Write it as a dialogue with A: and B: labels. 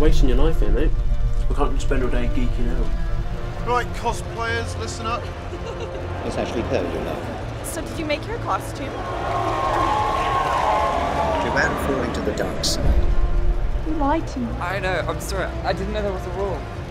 A: wasting your life here, mate. We can't spend all day geeking out.
B: Right, cosplayers, listen up.
C: It's actually her you love.
D: So did you make your costume?
C: Joanne falling to the dark side.
D: You lied to me.
E: I know, I'm sorry. I didn't know there was a rule.